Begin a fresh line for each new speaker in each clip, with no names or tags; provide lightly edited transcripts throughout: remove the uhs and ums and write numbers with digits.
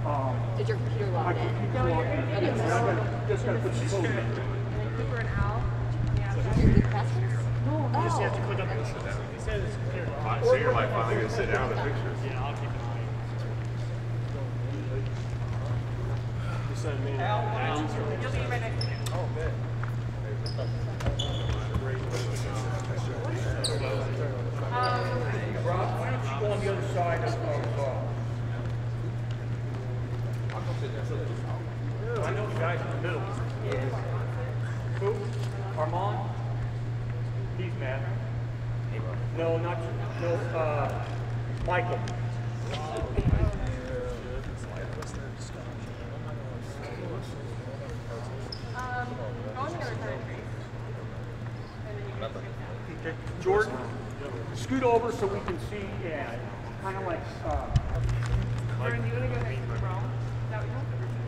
Did your computer log in?
No, you're in.
Just gotta put some code in.
Cooper and Al.
Your good passwords?
No,
You just have to click on the picture. He said it's computer locked.
So you're like finally gonna sit down in the pictures.
Yeah, I'll keep an eye. He said me.
you'll be right next to him.
Oh, man. Rob, why don't you go on the other side of I know the guys in the middle. Who? Armand? He's mad. No, not you. No, Michael.
I want to go to
Okay. Jordan, scoot over so we can see, yeah, kind of like,
Jordan, you want to go next to Rome? Is that what you want?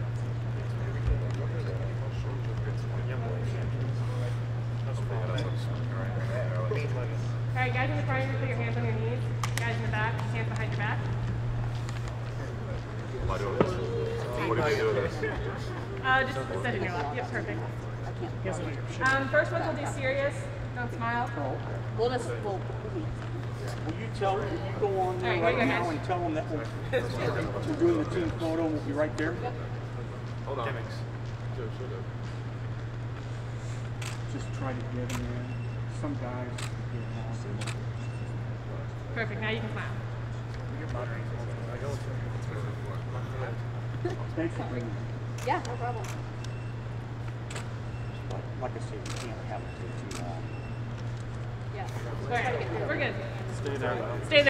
Alright, guys in the front, you put your hands on your knees. Guys in the back, hands behind your back.
Am I doing this? What do you do with this?
Just sit in your lap. Yep, perfect. First one we'll do serious. Don't smile.
We'll just, we'll,
will you tell, will you go on there
All right,
right
here you go,
now
guys.
and tell them that we're doing the team photo, we'll be right there?
Hold on.
Just try to get them in. Some guys get lost.
Perfect, now you can smile.
Thanks for bringing me.
yeah, no problem.
Like I said, you can't have it too long.
Yeah.
All right, we're good.
Stay there.
Stay there.